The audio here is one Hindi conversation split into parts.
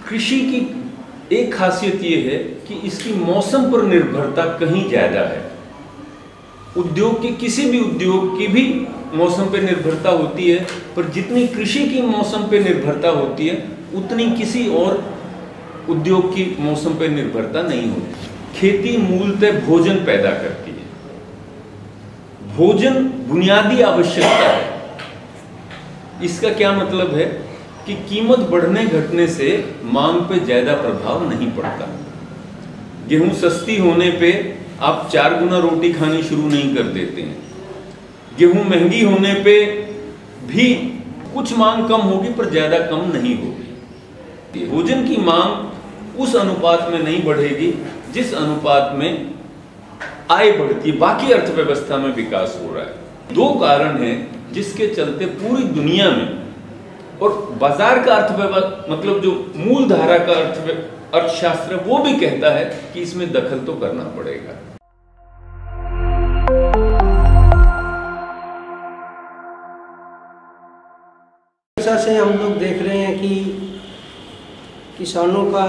कृषि की एक खासियत ये है कि इसकी मौसम पर निर्भरता कहीं ज़्यादा है। उद्योग की किसी भी उद्योग की भी मौसम पर निर्भरता होती है, पर जितनी कृषि की मौसम पर निर्भरता होती है उतनी किसी और उद्योग की मौसम पर निर्भरता नहीं होती। खेती मूलतः भोजन पैदा करती है। भोजन बुनियादी आवश्यकता है। इसका क्या मतलब है कि कीमत बढ़ने घटने से मांग पे ज्यादा प्रभाव नहीं पड़ता। गेहूं सस्ती होने पे आप 4 गुना रोटी खानी शुरू नहीं कर देते हैं। गेहूं महंगी होने पे भी कुछ मांग कम होगी पर ज्यादा कम नहीं होगी। भोजन की मांग उस अनुपात में नहीं बढ़ेगी जिस अनुपात में आय बढ़ती है। बाकी अर्थव्यवस्था में विकास हो रहा है। 2 कारण हैं जिसके चलते पूरी दुनिया में, और बाजार का अर्थव्यवस्था मतलब जो मूल धारा का अर्थशास्त्र वो भी कहता है कि इसमें दखल तो करना पड़ेगा। ऐसा से हम लोग देख रहे हैं कि किसानों का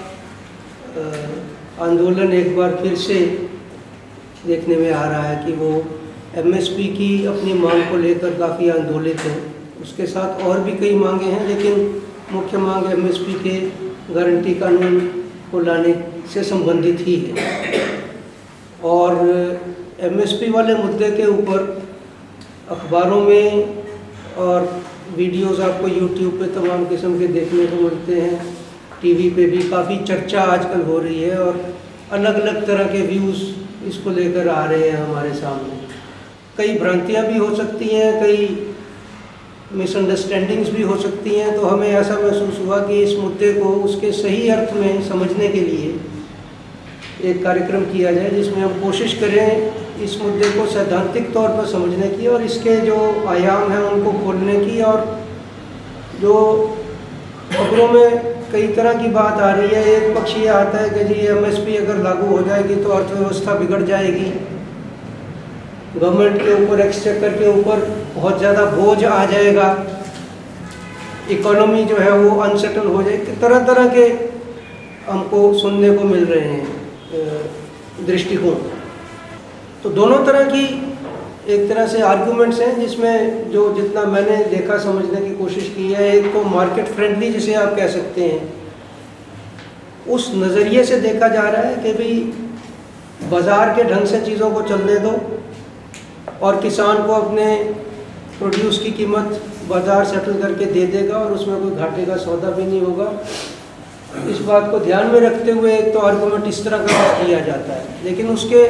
आंदोलन एक बार फिर से देखने में आ रहा है कि वो एमएसपी की अपनी मांग को लेकर काफ़ी आंदोलित हैं। उसके साथ और भी कई मांगे हैं, लेकिन मुख्य मांग एमएसपी के गारंटी कानून को लाने से संबंधित ही है। और एमएसपी वाले मुद्दे के ऊपर अखबारों में और वीडियोस आपको यूट्यूब पे तमाम किस्म के देखने को मिलते हैं। टीवी पे भी काफ़ी चर्चा आजकल हो रही है और अलग अलग तरह के व्यूज़ इसको लेकर आ रहे हैं हमारे सामने। कई भ्रांतियां भी हो सकती हैं, कई मिसअंडरस्टैंडिंग्स भी हो सकती हैं। तो हमें ऐसा महसूस हुआ कि इस मुद्दे को उसके सही अर्थ में समझने के लिए एक कार्यक्रम किया जाए जिसमें हम कोशिश करें इस मुद्दे को सैद्धांतिक तौर पर समझने की और इसके जो आयाम हैं उनको खोलने की। और जो खबरों में कई तरह की बात आ रही है, एक पक्ष ये आता है कि जी एमएसपी अगर लागू हो जाएगी तो अर्थव्यवस्था बिगड़ जाएगी, गवर्नमेंट के ऊपर, एक्सचेकर के ऊपर बहुत ज़्यादा बोझ आ जाएगा, इकोनॉमी जो है वो अनसेटल हो जाएगी। तरह तरह के हमको सुनने को मिल रहे हैं दृष्टिकोण। तो दोनों तरह की एक तरह से आर्गूमेंट्स हैं, जिसमें जो जितना मैंने देखा समझने की कोशिश की है, एक तो मार्केट फ्रेंडली जिसे आप कह सकते हैं, उस नज़रिए से देखा जा रहा है कि भाई बाज़ार के ढंग से चीज़ों को चलने दो और किसान को अपने प्रोड्यूस की कीमत बाज़ार सेटल करके दे देगा और उसमें कोई घाटे का सौदा भी नहीं होगा। इस बात को ध्यान में रखते हुए एक तो आर्गूमेंट इस तरह का किया जाता है, लेकिन उसके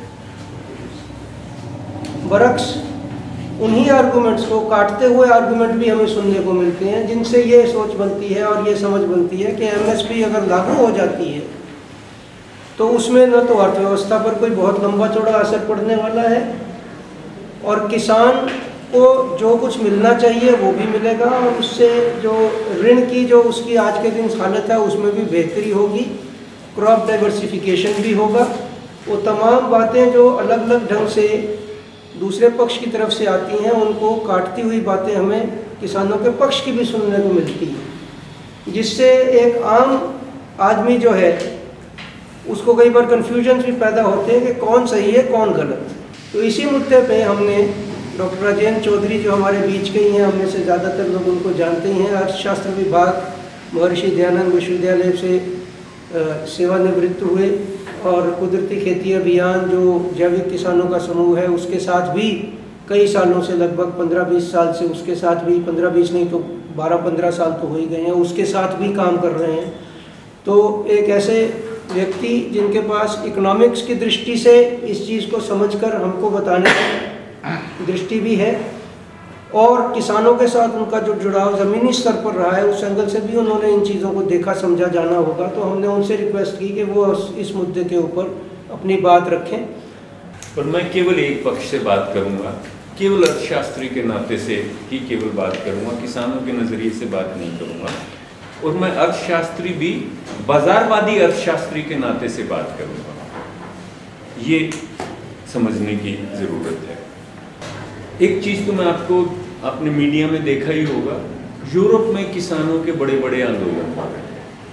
बरक्स उन्हीं आर्गूमेंट्स को काटते हुए आर्गूमेंट भी हमें सुनने को मिलते हैं, जिनसे ये सोच बनती है और ये समझ बनती है कि एमएसपी अगर लागू हो जाती है तो उसमें न तो अर्थव्यवस्था पर कोई बहुत लंबा चौड़ा असर पड़ने वाला है और किसान को जो कुछ मिलना चाहिए वो भी मिलेगा और उससे जो ऋण की जो उसकी आज के दिन हालत है उसमें भी बेहतरी होगी, क्रॉप डाइवर्सिफिकेशन भी होगा। वो तमाम बातें जो अलग अलग ढंग से दूसरे पक्ष की तरफ से आती हैं, उनको काटती हुई बातें हमें किसानों के पक्ष की भी सुनने को मिलती है, जिससे एक आम आदमी जो है उसको कई बार कन्फ्यूजन भी पैदा होते हैं कि कौन सही है कौन गलत। तो इसी मुद्दे पे हमने डॉक्टर राजेंद्र चौधरी जो हमारे बीच के ही हैं, हमने से ज़्यादातर लोग उनको जानते ही हैं, अर्थशास्त्र विभाग महर्षि दयानंद विश्वविद्यालय से सेवानिवृत्त हुए और कुदरती खेती अभियान जो जैविक किसानों का समूह है उसके साथ भी कई सालों से, लगभग 15-20 साल से उसके साथ भी, 15-20 नहीं तो 12-15 साल तो हो ही गए हैं, उसके साथ भी काम कर रहे हैं। तो एक ऐसे व्यक्ति जिनके पास इकोनॉमिक्स की दृष्टि से इस चीज़ को समझकर हमको बताने की दृष्टि भी है और किसानों के साथ उनका जो जुड़ाव ज़मीनी स्तर पर रहा है उस एंगल से भी उन्होंने इन चीज़ों को देखा समझा जाना होगा। तो हमने उनसे रिक्वेस्ट की कि वो इस मुद्दे के ऊपर अपनी बात रखें। पर मैं केवल एक पक्ष से बात करूंगा, केवल अर्थशास्त्री के नाते से ही केवल बात करूंगा, किसानों के नज़रिए से बात नहीं करूंगा। और मैं अर्थशास्त्री भी बाजारवादी अर्थशास्त्री के नाते से बात करूंगा। ये समझने की ज़रूरत है। एक चीज़ तो मैं आपको अपने मीडिया में देखा ही होगा, यूरोप में किसानों के बड़े बड़े आंदोलन हो रहे हैं।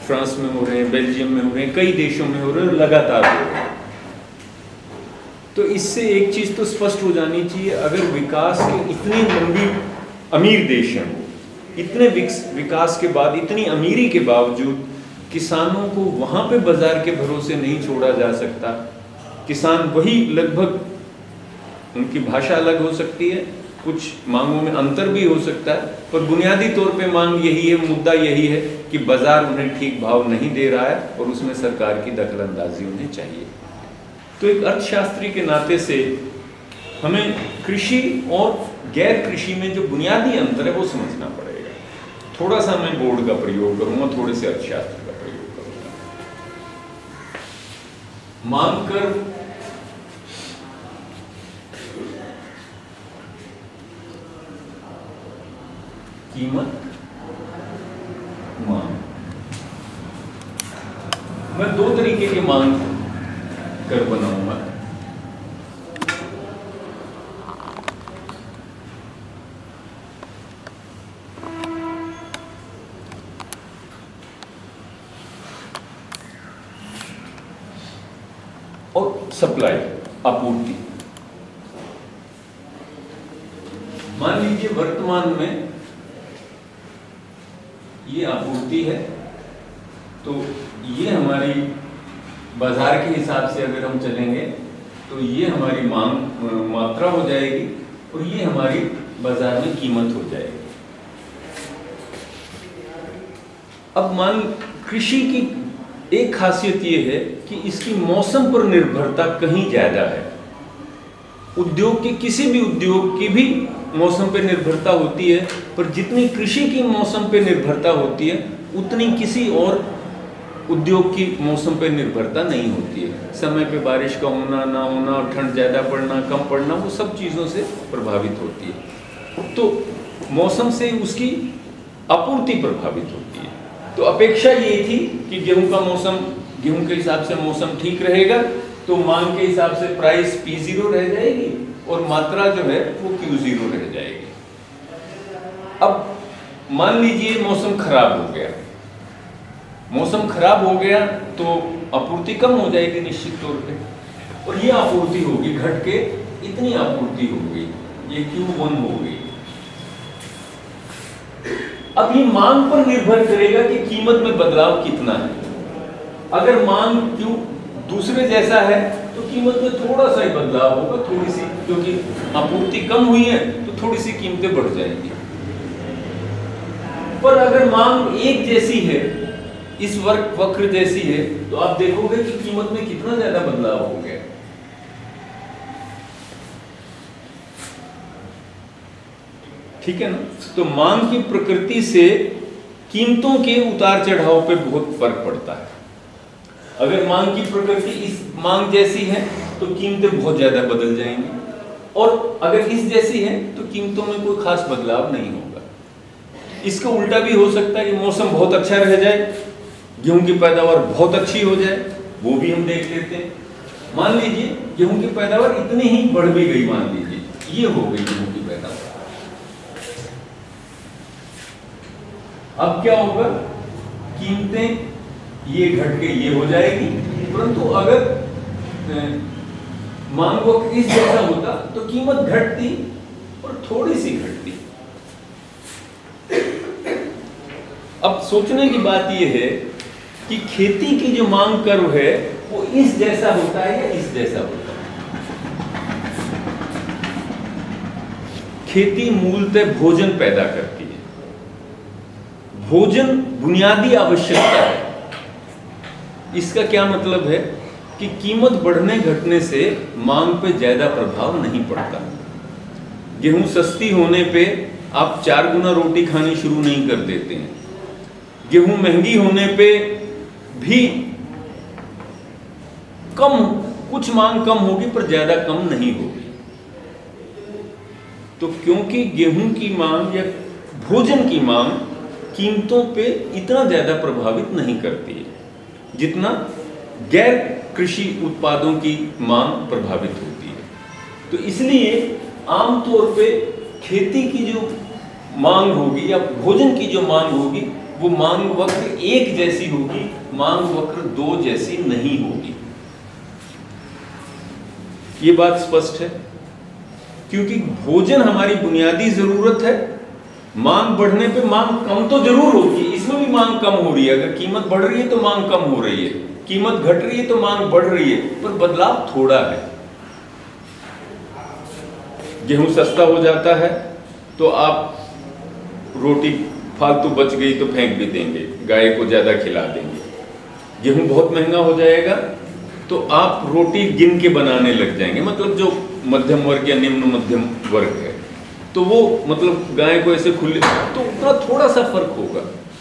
फ्रांस में हो रहे हैं, बेल्जियम में हो रहे हैं, कई देशों में हो रहे हैं, लगातार हो रहे हैं। तो इससे एक चीज तो स्पष्ट हो जानी चाहिए, अगर विकास के इतनी लंबी अमीर देश हैं, इतने विकास के बाद, इतनी अमीरी के बावजूद किसानों को वहां पे बाजार के भरोसे नहीं छोड़ा जा सकता। किसान वही, लगभग उनकी भाषा अलग हो सकती है, कुछ मांगों में अंतर भी हो सकता है, पर बुनियादी तौर पे मांग यही है, मुद्दा यही है कि बाजार उन्हें ठीक भाव नहीं दे रहा है और उसमें सरकार की दखलंदाजी उन्हें चाहिए। तो एक अर्थशास्त्री के नाते से हमें कृषि और गैर कृषि में जो बुनियादी अंतर है वो समझना पड़ेगा। थोड़ा सा मैं बोर्ड का प्रयोग करूंगा, थोड़े से अर्थशास्त्र का प्रयोग करूंगा। मांग कर कीमत, मांग, मैं दो तरीके की मांग कर बनाऊंगा। और सप्लाई, आपूर्ति। मान लीजिए वर्तमान में ये आपूर्ति है, तो ये हमारी बाजार के हिसाब से अगर हम चलेंगे तो ये हमारी मांग मात्रा हो जाएगी और ये हमारी बाजार में कीमत हो जाएगी। अब मान, कृषि की एक खासियत ये है कि इसकी मौसम पर निर्भरता कहीं ज्यादा है। उद्योग के, किसी भी उद्योग की भी मौसम पर निर्भरता होती है, पर जितनी कृषि की मौसम पर निर्भरता होती है उतनी किसी और उद्योग की मौसम पर निर्भरता नहीं होती है। समय पे बारिश का होना ना होना, और ठंड ज़्यादा पड़ना कम पड़ना, वो सब चीज़ों से प्रभावित होती है। तो मौसम से उसकी आपूर्ति प्रभावित होती है। तो अपेक्षा ये थी कि गेहूं का मौसम, गेहूं के हिसाब से मौसम ठीक रहेगा तो मांग के हिसाब से प्राइस P0 रह जाएगी और मात्रा जो है वो Q0 रह जाएगी। अब मान लीजिए मौसम खराब हो गया, मौसम खराब हो गया तो आपूर्ति कम हो जाएगी निश्चित तौर पे, और ये आपूर्ति होगी, घट के इतनी आपूर्ति हो गई, ये Q1 हो गई। अब ये मांग पर निर्भर करेगा कि कीमत में बदलाव कितना है। अगर मांग Q दूसरे जैसा है तो कीमत में थोड़ा सा ही बदलाव होगा, थोड़ी सी, क्योंकि आपूर्ति कम हुई है तो थोड़ी सी कीमतें बढ़ जाएंगी। पर अगर मांग एक जैसी है, इस वक्र जैसी है, तो आप देखोगे कि कीमत में कितना ज्यादा बदलाव हो गया। ठीक है ना। तो मांग की प्रकृति से कीमतों के उतार चढ़ाव पे बहुत फर्क पड़ता है। अगर मांग की प्रकृति इस मांग जैसी है तो कीमतें बहुत ज्यादा बदल जाएंगी, और अगर इस जैसी है तो कीमतों में कोई खास बदलाव नहीं होगा। इसका उल्टा भी हो सकता है कि मौसम बहुत अच्छा रह जाए, गेहूं की पैदावार बहुत अच्छी हो जाए, वो भी हम देख लेते हैं। मान लीजिए गेहूं की पैदावार इतनी ही बढ़ भी गई, मान लीजिए ये हो गई गेहूं की पैदावार। अब क्या होगा, कीमतें ये घट के ये हो जाएगी, परंतु अगर मांग वक्त इस जैसा होता तो कीमत घटती और थोड़ी सी घटती। अब सोचने की बात यह है कि खेती की जो मांग कर्व है वो इस जैसा होता है या इस जैसा होता है। खेती मूलतः भोजन पैदा करती है, भोजन बुनियादी आवश्यकता है। इसका क्या मतलब है कि कीमत बढ़ने घटने से मांग पे ज्यादा प्रभाव नहीं पड़ता। गेहूं सस्ती होने पे आप 4 गुना रोटी खानी शुरू नहीं कर देते हैं। गेहूं महंगी होने पे भी कम, कुछ मांग कम होगी पर ज्यादा कम नहीं होगी। तो क्योंकि गेहूं की मांग या भोजन की मांग कीमतों पे इतना ज्यादा प्रभावित नहीं करती है जितना गैर कृषि उत्पादों की मांग प्रभावित होती है। तो इसलिए आमतौर पे खेती की जो मांग होगी या भोजन की जो मांग होगी वो मांग वक्र एक जैसी होगी, मांग वक्र दो जैसी नहीं होगी। ये बात स्पष्ट है, क्योंकि भोजन हमारी बुनियादी जरूरत है। मांग बढ़ने पे मांग कम तो जरूर होगी, इसमें भी मांग कम हो रही है। अगर कीमत बढ़ रही है तो मांग कम हो रही है, कीमत घट रही है तो मांग बढ़ रही है, पर बदलाव थोड़ा है। गेहूं सस्ता हो जाता है तो आप रोटी फालतू बच गई तो फेंक भी देंगे, गाय को ज्यादा खिला देंगे। गेहूं बहुत महंगा हो जाएगा तो आप रोटी गिन के बनाने लग जाएंगे, मतलब जो मध्यम वर्ग या निम्न मध्यम वर्ग है तो वो मतलब गाय को ऐसे खुले, तो उतना थोड़ा सा फर्क होगा।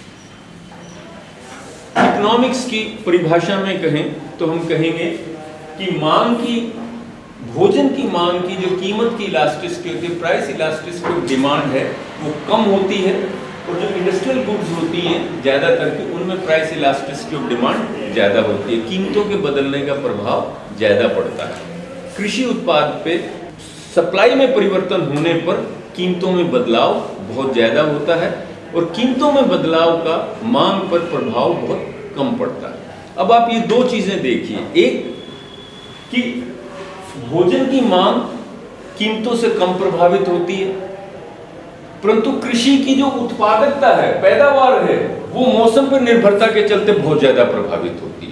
इकोनॉमिक्स की परिभाषा में कहें तो हम कहेंगे कि मांग की, भोजन की मांग की जो कीमत की इलास्टिसिटी होती है, प्राइस इलास्टिसिटी ऑफ डिमांड है, वो कम होती है। और जो इंडस्ट्रियल गुड्स होती हैं ज्यादातर की, उनमें प्राइस इलास्टिसिटी ऑफ डिमांड ज्यादा होती है, कीमतों के बदलने का प्रभाव ज्यादा पड़ता है। कृषि उत्पाद पे सप्लाई में परिवर्तन होने पर कीमतों में बदलाव बहुत ज्यादा होता है, और कीमतों में बदलाव का मांग पर प्रभाव बहुत कम पड़ता है। अब आप ये दो चीजें देखिए, एक कि भोजन की मांग कीमतों से कम प्रभावित होती है, परंतु कृषि की जो उत्पादकता है, पैदावार है, वो मौसम पर निर्भरता के चलते बहुत ज्यादा प्रभावित होती है।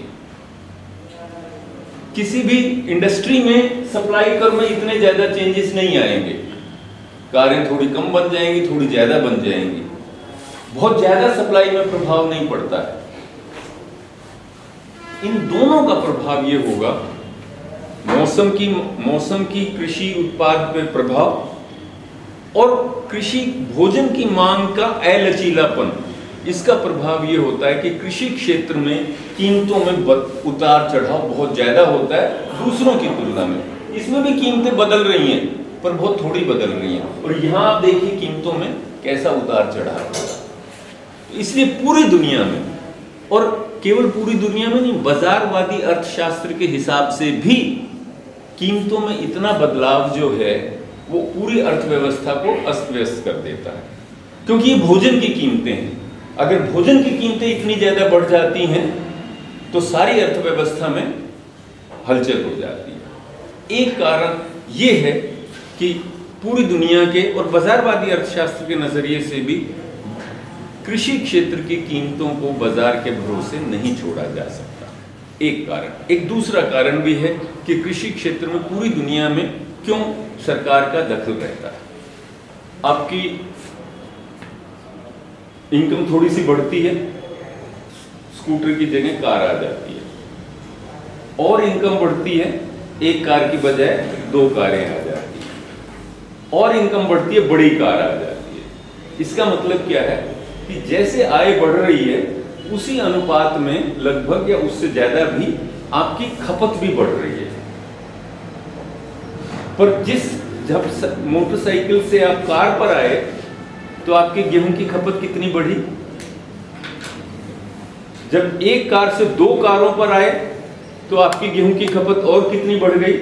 किसी भी इंडस्ट्री में सप्लाई कर्व में इतने ज्यादा चेंजेस नहीं आएंगे, कारें थोड़ी कम बन जाएंगी, थोड़ी ज्यादा बन जाएंगी, बहुत ज्यादा सप्लाई में प्रभाव नहीं पड़ता है। इन दोनों का प्रभाव ये होगा, मौसम की कृषि उत्पाद पे प्रभाव और कृषि भोजन की मांग का अलचीलापन, इसका प्रभाव ये होता है कि कृषि क्षेत्र में कीमतों में उतार चढ़ाव बहुत ज्यादा होता है दूसरों की तुलना में। इसमें भी कीमतें बदल रही हैं पर बहुत थोड़ी बदल रही हैं, और यहां आप देखिए कीमतों में कैसा उतार चढ़ाव होगा। इसलिए पूरी दुनिया में, और केवल पूरी दुनिया में नहीं, बाजारवादी अर्थशास्त्र के हिसाब से भी कीमतों में इतना बदलाव जो है वो पूरी अर्थव्यवस्था को अस्त व्यस्त कर देता है, क्योंकि ये भोजन की कीमतें हैं। अगर भोजन की कीमतें इतनी ज्यादा बढ़ जाती हैं तो सारी अर्थव्यवस्था में हलचल हो जाती है। एक कारण ये है कि पूरी दुनिया के और बाजारवादी अर्थशास्त्र के नजरिए से भी कृषि क्षेत्र की कीमतों को बाजार के भरोसे नहीं छोड़ा जा सकता, एक कारण। एक दूसरा कारण भी है कि कृषि क्षेत्र में पूरी दुनिया में क्यों सरकार का दखल रहता है। आपकी इनकम थोड़ी सी बढ़ती है, स्कूटर की जगह कार आ जाती है, और इनकम बढ़ती है, एक कार की बजाय 2 कारें आ जाती है, और इनकम बढ़ती है, बड़ी कार आ जाती है। इसका मतलब क्या है कि जैसे आय बढ़ रही है उसी अनुपात में लगभग या उससे ज्यादा भी आपकी खपत भी बढ़ रही है। पर जब मोटरसाइकिल से आप कार पर आए तो आपके गेहूं की खपत कितनी बढ़ी? जब एक कार से 2 कारों पर आए तो आपकी गेहूं की खपत और कितनी बढ़ गई?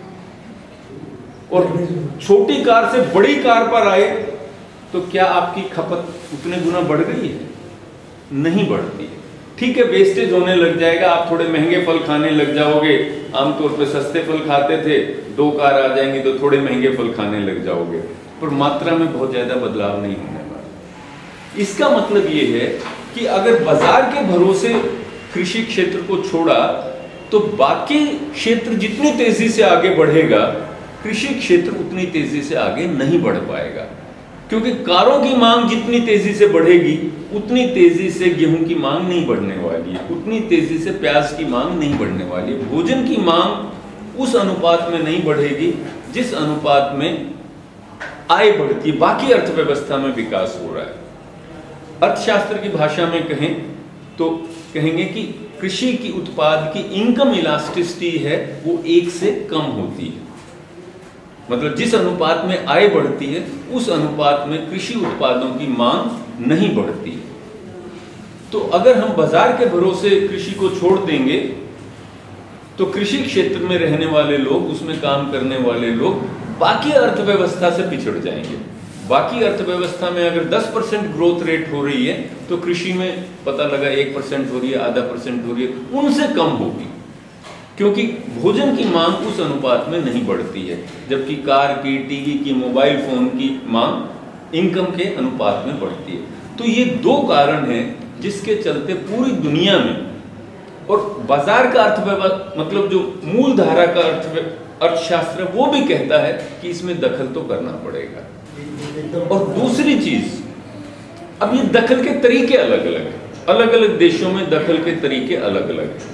और छोटी कार से बड़ी कार पर आए तो क्या आपकी खपत उतने गुना बढ़ गई है? नहीं बढ़ती है। ठीक है, वेस्टेज होने लग जाएगा, आप थोड़े महंगे फल खाने लग जाओगे, आमतौर पे सस्ते फल खाते थे, 2 कार आ जाएंगी तो थोड़े महंगे फल खाने लग जाओगे, पर मात्रा में बहुत ज्यादा बदलाव नहीं होने वाला। इसका मतलब ये है कि अगर बाजार के भरोसे कृषि क्षेत्र को छोड़ा तो बाकी क्षेत्र जितनी तेजी से आगे बढ़ेगा, कृषि क्षेत्र उतनी तेजी से आगे नहीं बढ़ पाएगा, क्योंकि कारों की मांग जितनी तेजी से बढ़ेगी उतनी तेजी से गेहूं की मांग नहीं बढ़ने वाली है, उतनी तेजी से प्याज की मांग नहीं बढ़ने वाली है। भोजन की मांग उस अनुपात में नहीं बढ़ेगी जिस अनुपात में आय बढ़ती है, बाकी अर्थव्यवस्था में विकास हो रहा है। अर्थशास्त्र की भाषा में कहें तो कहेंगे कि कृषि की उत्पाद की इनकम इलास्टिसिटी है वो 1 से कम होती है, मतलब जिस अनुपात में आय बढ़ती है उस अनुपात में कृषि उत्पादों की मांग नहीं बढ़ती है। तो अगर हम बाजार के भरोसे कृषि को छोड़ देंगे तो कृषि क्षेत्र में रहने वाले लोग, उसमें काम करने वाले लोग बाकी अर्थव्यवस्था से पिछड़ जाएंगे। बाकी अर्थव्यवस्था में अगर 10% ग्रोथ रेट हो रही है तो कृषि में पता लगा 1% हो रही है, आधा % हो रही है, उनसे कम होगी, क्योंकि भोजन की मांग उस अनुपात में नहीं बढ़ती है, जबकि कार की, टीवी की, मोबाइल फोन की मांग इनकम के अनुपात में बढ़ती है। तो ये 2 कारण हैं जिसके चलते पूरी दुनिया में, और बाजार का अर्थव्यवस्था मतलब जो मूल धारा का अर्थशास्त्र वो भी कहता है कि इसमें दखल तो करना पड़ेगा। और दूसरी चीज, अब ये दखल के तरीके अलग अलग हैं, अलग अलग देशों में दखल के तरीके अलग अलग हैं।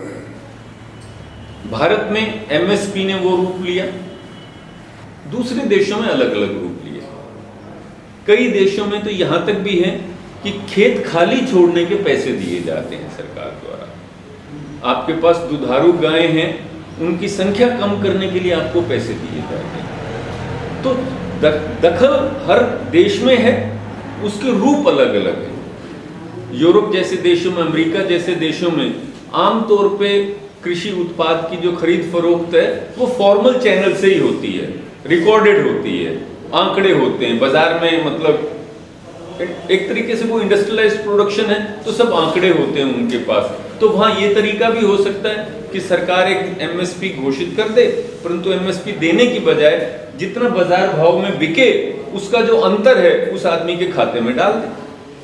भारत में एमएसपी ने वो रूप लिया, दूसरे देशों में अलग अलग रूप लिया। कई देशों में तो यहां तक भी है कि खेत खाली छोड़ने के पैसे दिए जाते हैं सरकार द्वारा। आपके पास दुधारू गायें हैं, उनकी संख्या कम करने के लिए आपको पैसे दिए जाते हैं। तो दखल हर देश में है, उसके रूप अलग अलग है। यूरोप जैसे देशों में, अमेरिका जैसे देशों में आमतौर पे कृषि उत्पाद की जो खरीद फरोख्त है वो फॉर्मल चैनल से ही होती है, रिकॉर्डेड होती है, आंकड़े होते हैं बाजार में, मतलब एक तरीके से वो इंडस्ट्रियलाइज्ड प्रोडक्शन है तो सब आंकड़े होते हैं उनके पास। तो वहां ये तरीका भी हो सकता है कि सरकार एक एमएसपी घोषित कर दे, परंतु एमएसपी देने की बजाय जितना बाजार भाव में बिके उसका जो अंतर है उस आदमी के खाते में डाल दे।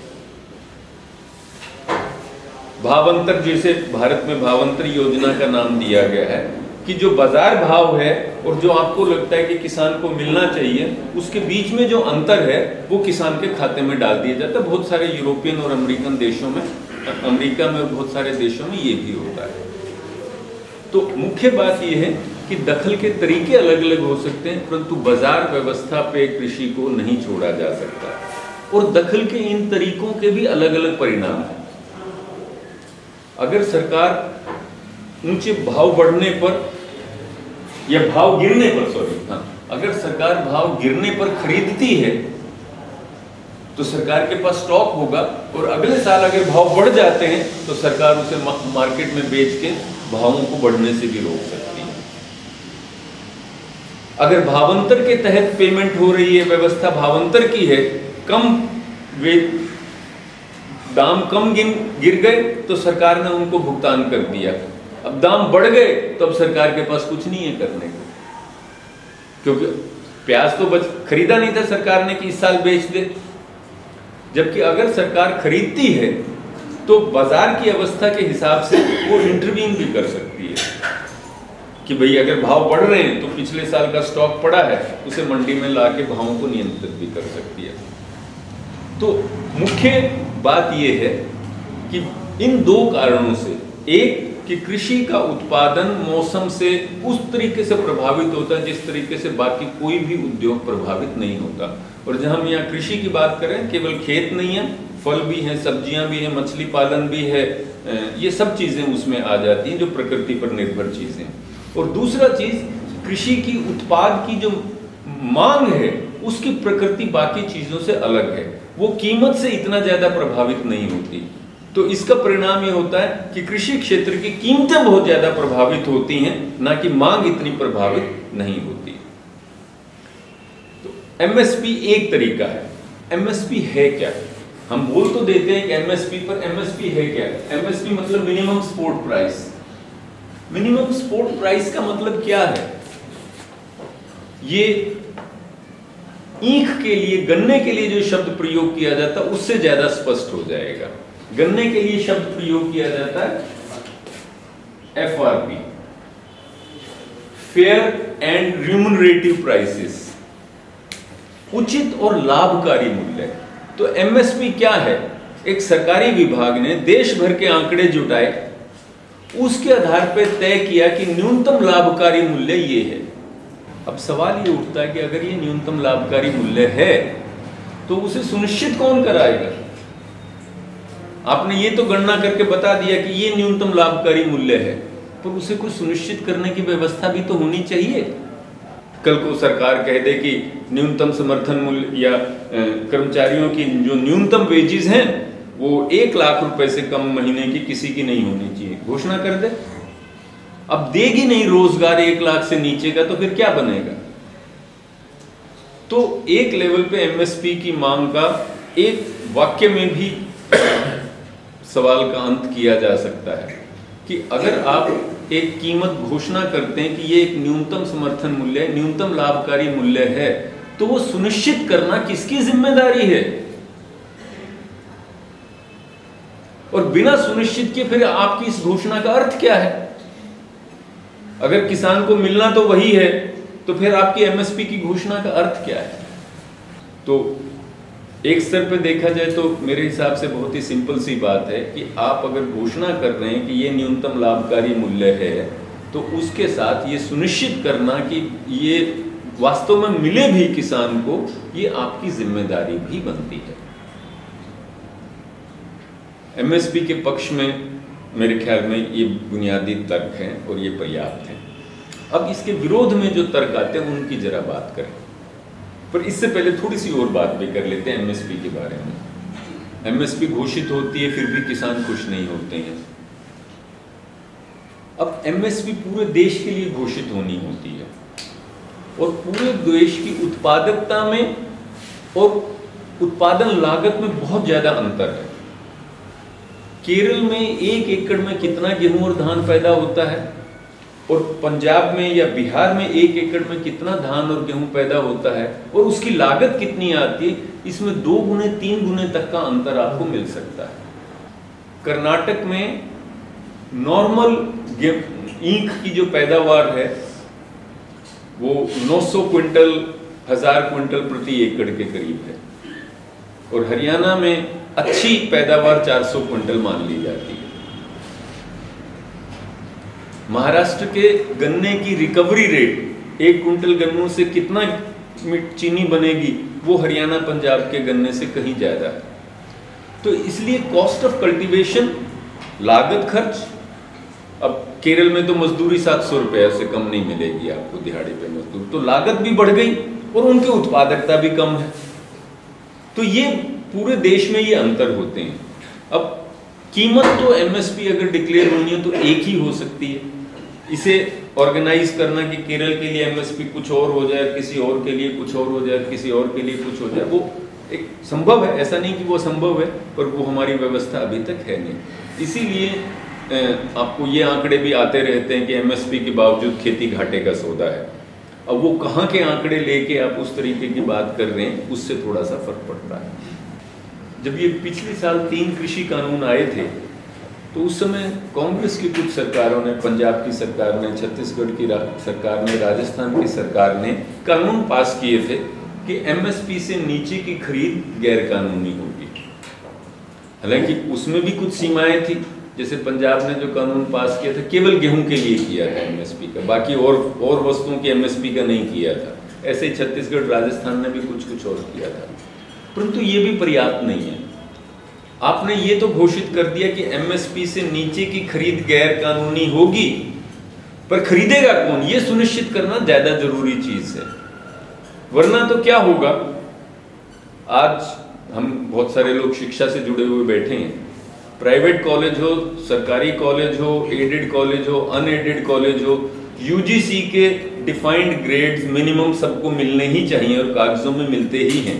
भावांतर, जैसे भारत में भावांतर योजना का नाम दिया गया है कि जो बाजार भाव है और जो आपको लगता है कि किसान को मिलना चाहिए उसके बीच में जो अंतर है वो किसान के खाते में डाल दिया जाता है। बहुत सारे यूरोपियन और अमेरिकन देशों में, अमेरिका में और बहुत सारे देशों में ये भी होता है। तो मुख्य बात यह है कि दखल के तरीके अलग अलग हो सकते हैं, परंतु बाजार व्यवस्था पे कृषि को नहीं छोड़ा जा सकता, और दखल के इन तरीकों के भी अलग अलग परिणाम हैं। अगर सरकार ऊंचे भाव बढ़ने पर या भाव गिरने पर, अगर सरकार भाव गिरने पर खरीदती है तो सरकार के पास स्टॉक होगा, और अगले साल अगर भाव बढ़ जाते हैं तो सरकार उसे मार्केट में बेच के भावों को बढ़ने से भी रोक सकती है। अगर भावांतर के तहत पेमेंट हो रही है, व्यवस्था भावांतर की है, कम दाम कम गिर गए तो सरकार ने उनको भुगतान कर दिया। अब दाम बढ़ गए तो अब सरकार के पास कुछ नहीं है करने को, क्योंकि प्याज तो खरीदा नहीं था सरकार ने कि इस साल बेच दे। जबकि अगर सरकार खरीदती है तो बाजार की अवस्था के हिसाब से वो इंटरवीन भी कर सकती है कि भाई अगर भाव बढ़ रहे हैं तो पिछले साल का स्टॉक पड़ा है उसे मंडी में ला के भावों को नियंत्रित भी कर सकती है। तो मुख्य बात यह है कि इन 2 कारणों से, एक कि कृषि का उत्पादन मौसम से उस तरीके से प्रभावित होता है जिस तरीके से बाकी कोई भी उद्योग प्रभावित नहीं होता। और जहां हम यहाँ कृषि की बात करें, केवल खेत नहीं है, फल भी हैं, सब्जियां भी हैं, मछली पालन भी है, ये सब चीजें उसमें आ जाती हैं जो प्रकृति पर निर्भर चीजें। और दूसरा चीज, कृषि की उत्पाद की जो मांग है उसकी प्रकृति बाकी चीजों से अलग है, वो कीमत से इतना ज्यादा प्रभावित नहीं होती। तो इसका परिणाम ये होता है कि कृषि क्षेत्र की कीमतें बहुत ज्यादा प्रभावित होती हैं, ना कि मांग इतनी प्रभावित नहीं होती। तो एमएसपी एक तरीका है। एमएसपी है क्या? हम बोल तो देते हैं कि एमएसपी, पर एमएसपी है क्या? एमएसपी मतलब minimum support price. Minimum support price का मतलब क्या है? ये ईख के लिए, गन्ने के लिए जो शब्द प्रयोग किया जाता है उससे ज्यादा स्पष्ट हो जाएगा। गन्ने के लिए शब्द प्रयोग किया जाता है FRP, fair and remunerative prices, उचित और लाभकारी मूल्य। तो एमएसपी क्या है? एक सरकारी विभाग ने देश भर के आंकड़े जुटाए, उसके आधार पर तय किया कि न्यूनतम लाभकारी मूल्य ये है। अब सवाल ये उठता है कि अगर ये न्यूनतम लाभकारी मूल्य है तो उसे सुनिश्चित कौन कराएगा? आपने ये तो गणना करके बता दिया कि ये न्यूनतम लाभकारी मूल्य है, पर उसे कुछ सुनिश्चित करने की व्यवस्था भी तो होनी चाहिए। कल को सरकार कह दे कि न्यूनतम समर्थन मूल्य या कर्मचारियों की जो न्यूनतम वेजेस हैं वो 1 लाख रुपए से कम महीने की किसी की नहीं होनी चाहिए, घोषणा कर दे। अब देगी नहीं रोजगार 1 लाख से नीचे का, तो फिर क्या बनेगा? तो एक लेवल पे एमएसपी की मांग का एक वाक्य में भी सवाल का अंत किया जा सकता है कि अगर आप एक कीमत घोषणा करते हैं कि ये एक न्यूनतम समर्थन मूल्य है, न्यूनतम लाभकारी मूल्य है, तो वो सुनिश्चित करना किसकी जिम्मेदारी है? और बिना सुनिश्चित किए फिर आपकी इस घोषणा का अर्थ क्या है? अगर किसान को मिलना तो वही है, तो फिर आपकी एमएसपी की घोषणा का अर्थ क्या है? तो एक स्तर पे देखा जाए तो मेरे हिसाब से बहुत ही सिंपल सी बात है कि आप अगर घोषणा कर रहे हैं कि ये न्यूनतम लाभकारी मूल्य है, तो उसके साथ ये सुनिश्चित करना कि ये वास्तव में मिले भी किसान को, ये आपकी जिम्मेदारी भी बनती है। एमएसपी के पक्ष में मेरे ख्याल में ये बुनियादी तर्क हैं और ये पर्याप्त हैं। अब इसके विरोध में जो तर्क आते हैं उनकी जरा बात करें, पर इससे पहले थोड़ी सी और बात भी कर लेते हैं एमएसपी के बारे में। एमएसपी घोषित होती है, फिर भी किसान खुश नहीं होते हैं। अब एमएसपी पूरे देश के लिए घोषित होनी होती है और पूरे देश की उत्पादकता में और उत्पादन लागत में बहुत ज्यादा अंतर है। केरल में 1 एकड़ में कितना गेहूं और धान पैदा होता है और पंजाब में या बिहार में 1 एकड़ में कितना धान और गेहूं पैदा होता है और उसकी लागत कितनी आती है, इसमें 2 गुने 3 गुने तक का अंतर आपको मिल सकता है। कर्नाटक में नॉर्मल ईख की जो पैदावार है वो 900 क्विंटल 1000 क्विंटल प्रति एकड़ के करीब है और हरियाणा में अच्छी पैदावार 400 क्विंटल मान ली जाती है। महाराष्ट्र के गन्ने की रिकवरी रेट 1 क्विंटल गन्नों से कितना चीनी बनेगी वो हरियाणा पंजाब के गन्ने से कहीं ज्यादा है। तो इसलिए कॉस्ट ऑफ कल्टीवेशन, लागत खर्च, अब केरल में तो मजदूरी 700 रुपये से कम नहीं मिलेगी आपको दिहाड़ी पे मजदूर, तो लागत भी बढ़ गई और उनकी उत्पादकता भी कम है। तो ये पूरे देश में ये अंतर होते हैं। अब कीमत तो एमएसपी अगर डिक्लेयर होनी है तो एक ही हो सकती है। इसे ऑर्गेनाइज करना कि केरल के लिए एमएसपी कुछ और हो जाए, किसी और के लिए कुछ और हो जाए, किसी और के लिए कुछ हो जाए, वो एक संभव है। ऐसा नहीं कि वो संभव है, पर वो हमारी व्यवस्था अभी तक है नहीं। इसीलिए आपको ये आंकड़े भी आते रहते हैं कि एमएसपी के बावजूद खेती घाटे का सौदा है। अब वो कहाँ के आंकड़े लेके आप उस तरीके की बात कर रहे हैं, उससे थोड़ा सा फर्क पड़ता है। जब ये पिछले साल 3 कृषि कानून आए थे तो उस समय कांग्रेस की कुछ सरकारों ने, पंजाब की सरकार ने, छत्तीसगढ़ की सरकार ने, राजस्थान की सरकार ने कानून पास किए थे कि एमएसपी से नीचे की खरीद गैर कानूनी होगी। हालांकि उसमें भी कुछ सीमाएं थी। जैसे पंजाब ने जो कानून पास किया था केवल गेहूं के लिए किया था एमएसपी का, बाकी और वस्तुओं की एमएसपी का नहीं किया था। ऐसे ही छत्तीसगढ़, राजस्थान ने भी कुछ और किया था, परंतु ये भी पर्याप्त नहीं है। आपने ये तो घोषित कर दिया कि एमएसपी से नीचे की खरीद गैर कानूनी होगी, पर खरीदेगा कौन, ये सुनिश्चित करना ज्यादा जरूरी चीज है। वरना तो क्या होगा, आज हम बहुत सारे लोग शिक्षा से जुड़े हुए बैठे हैं, प्राइवेट कॉलेज हो, सरकारी कॉलेज हो, एडेड कॉलेज हो, अनएडेड कॉलेज हो, यूजीसी के डिफाइंड ग्रेड्स मिनिमम सबको मिलने ही चाहिए और कागजों में मिलते ही हैं।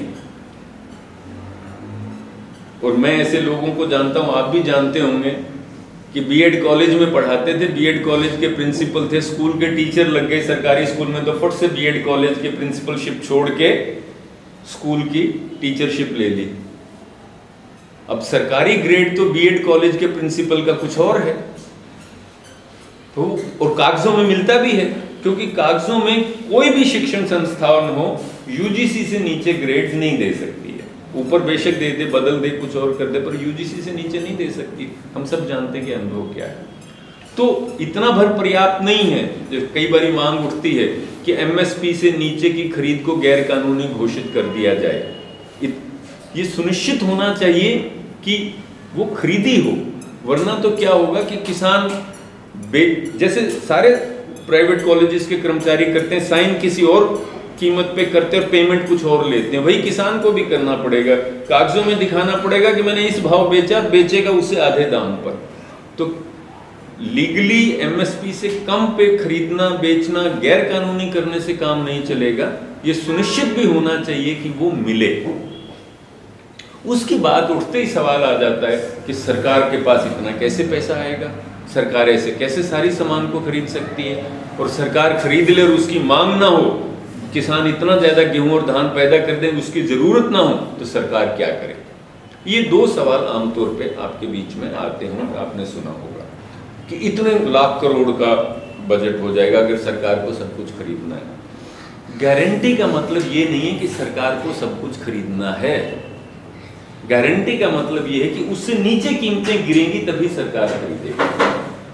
और मैं ऐसे लोगों को जानता हूं, आप भी जानते होंगे, कि बीएड कॉलेज में पढ़ाते थे, बीएड कॉलेज के प्रिंसिपल थे, स्कूल के टीचर लग गए सरकारी स्कूल में, तो फट से बीएड कॉलेज के प्रिंसिपलशिप छोड़ के स्कूल की टीचरशिप ले ली। अब सरकारी ग्रेड तो बीएड कॉलेज के प्रिंसिपल का कुछ और है, तो और कागजों में मिलता भी है, क्योंकि कागजों में कोई भी शिक्षण संस्थान हो यूजीसी से नीचे ग्रेड्स नहीं दे सकती है। ऊपर बेशक दे दे, बदल दे, कुछ और कर दे, पर यूजीसी से नीचे नहीं दे सकती। हम सब जानते हैं कि अनुभव क्या है। तो इतना भर पर्याप्त नहीं है। जो कई बार मांग उठती है कि एमएसपी से नीचे की खरीद को गैर कानूनी घोषित कर दिया जाए। ये सुनिश्चित होना चाहिए कि वो खरीदी हो, वरना तो क्या होगा कि किसान जैसे सारे प्राइवेट कॉलेजेस के कर्मचारी करते हैं, साइन किसी और कीमत पे करते और पेमेंट कुछ और लेते हैं, वही किसान को भी करना पड़ेगा। कागजों में दिखाना पड़ेगा कि मैंने इस भाव बेचा, बेचेगा उससे आधे दाम पर। तो लीगली एमएसपी से कम पे खरीदना बेचना गैर कानूनी करने से काम नहीं चलेगा, ये सुनिश्चित भी होना चाहिए कि वो मिले। उसकी बात उठते ही सवाल आ जाता है कि सरकार के पास इतना कैसे पैसा आएगा, सरकार ऐसे कैसे सारी सामान को खरीद सकती है, और सरकार खरीद ले और उसकी मांग ना हो, किसान इतना ज्यादा गेहूं और धान पैदा कर दे उसकी जरूरत ना हो, तो सरकार क्या करे। ये दो सवाल आमतौर पे आपके बीच में आते होंगे, आपने सुना होगा कि इतने लाख करोड़ का बजट हो जाएगा अगर सरकार को सब कुछ खरीदना है। गारंटी का मतलब ये नहीं है कि सरकार को सब कुछ खरीदना है, गारंटी का मतलब ये है कि उससे नीचे कीमतें गिरेंगी तभी सरकार खरीदेगी।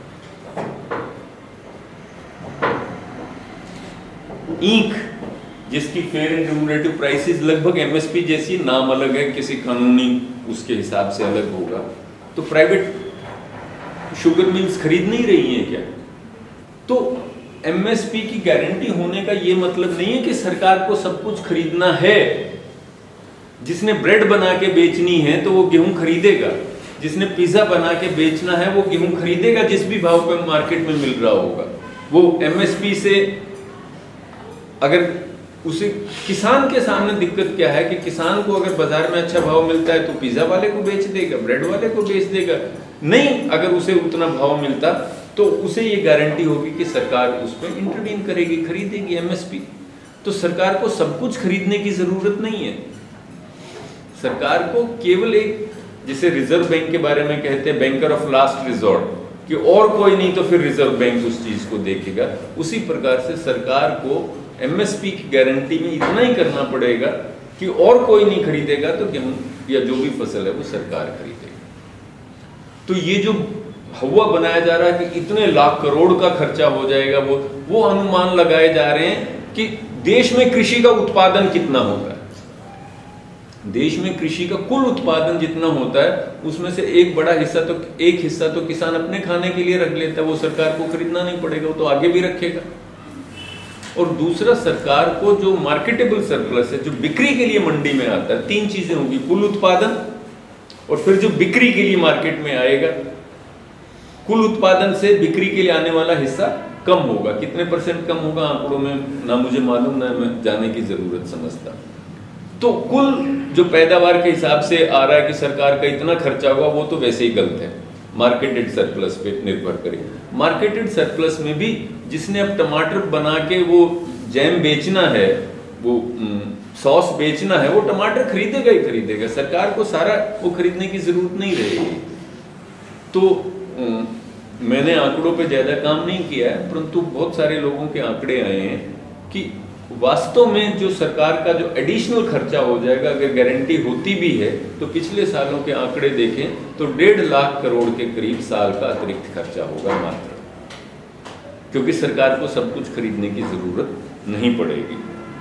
ईंख जिसकी फेयर एंड रिम्यूनरेटिव प्राइसेस लगभग एमएसपी जैसी, नाम अलग है, किसी कानूनी उसके हिसाब से अलग होगा, तो प्राइवेट शुगर मिल्स खरीद नहीं रही हैं क्या? तो एमएसपी की गारंटी होने का ये मतलब नहीं है कि सरकार को सब कुछ खरीदना है। जिसने ब्रेड बना के बेचनी है तो वो गेहूं खरीदेगा, जिसने पिज्जा बना के बेचना है वो गेहूं खरीदेगा जिस भी भाव पे मार्केट में मिल रहा होगा। वो एमएसपी से अगर उसे, किसान के सामने दिक्कत क्या है कि किसान को अगर बाजार में अच्छा भाव मिलता है तो पिज्जा वाले को बेच देगा, ब्रेड वाले को बेच देगा। नहीं, अगर उसे उतना भाव मिलता तो उसे ये गारंटी होगी कि सरकार उस पर इंटरवीन करेगी, खरीदेगी एमएसपी। तो सरकार को सब कुछ खरीदने की जरूरत नहीं है। सरकार को केवल एक, जिसे रिजर्व बैंक के बारे में कहते हैं बैंकर ऑफ लास्ट रिजॉर्ट, कि और कोई नहीं तो फिर रिजर्व बैंक उस चीज को देखेगा, उसी प्रकार से सरकार को एमएसपी की गारंटी में इतना ही करना पड़ेगा कि और कोई नहीं खरीदेगा तो गेहूं या जो भी फसल है वो सरकार खरीदेगी। तो ये जो हवा बनाया जा रहा है कि इतने लाख करोड़ का खर्चा हो जाएगा, वो अनुमान लगाए जा रहे हैं कि देश में कृषि का उत्पादन कितना होता है। देश में कृषि का कुल उत्पादन जितना होता है उसमें से एक बड़ा हिस्सा तो, एक हिस्सा तो किसान अपने खाने के लिए रख लेता है, वो सरकार को खरीदना नहीं पड़ेगा, वो तो आगे भी रखेगा। और दूसरा, सरकार को जो मार्केटेबल सरप्लस है, जो बिक्री के लिए मंडी में आता है, तीन चीजें होंगी, कुल उत्पादन और फिर जो बिक्री के लिए मार्केट में आएगा। कुल उत्पादन से बिक्री के लिए आने वाला हिस्सा कम होगा, कितने % कम होगा आंकड़ों में ना मुझे मालूम, ना मैं जाने की जरूरत समझता। तो कुल जो पैदावार के हिसाब से आ रहा है कि सरकार का इतना खर्चा होगा, वो तो वैसे ही गलत है, मार्केटेड सरप्लस पे निर्भर करे। मार्केटेड सरप्लस में भी जिसने अब टमाटर बना के वो जैम बेचना है, वो सॉस बेचना है, वो टमाटर खरीदेगा ही खरीदेगा, सरकार को सारा वो खरीदने की जरूरत नहीं रहेगी। तो मैंने आंकड़ों पे ज्यादा काम नहीं किया है, परंतु बहुत सारे लोगों के आंकड़े आए हैं कि वास्तव में जो सरकार का जो एडिशनल खर्चा हो जाएगा, अगर गारंटी होती भी है तो पिछले सालों के आंकड़े देखें तो 1.5 लाख करोड़ के करीब साल का अतिरिक्त खर्चा होगा मात्र, क्योंकि सरकार को सब कुछ खरीदने की जरूरत नहीं पड़ेगी।